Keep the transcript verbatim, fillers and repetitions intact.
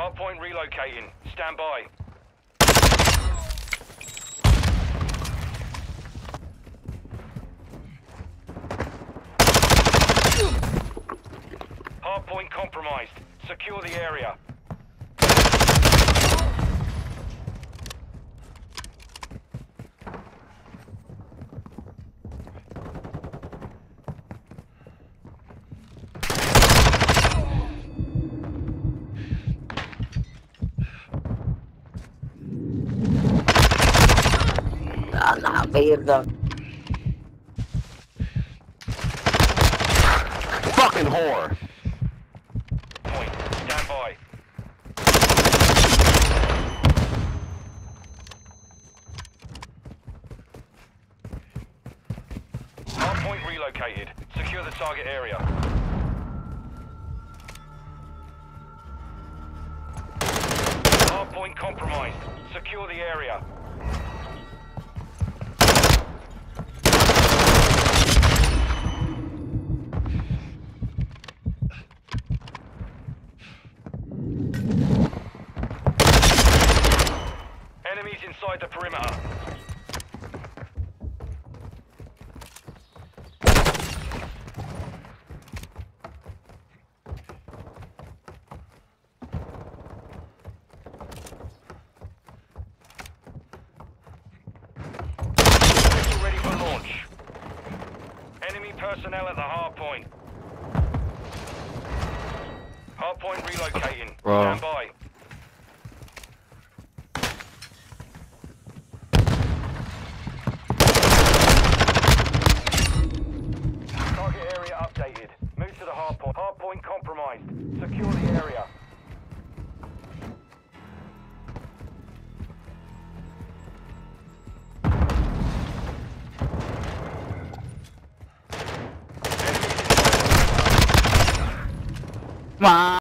Hardpoint relocating. Stand by. Hardpoint compromised. Secure the area. Anak merda. Fucking whore. Point. Stand by. Hardpoint relocated. Secure the target area. Hardpoint compromised. Secure the area. Enemies inside the perimeter. Missile ready for launch. Enemy personnel at the hardpoint. Hardpoint relocating. Bro. Stand by. Target area updated. Move to the hardpoint. Hardpoint compromised. Secure the area. Ma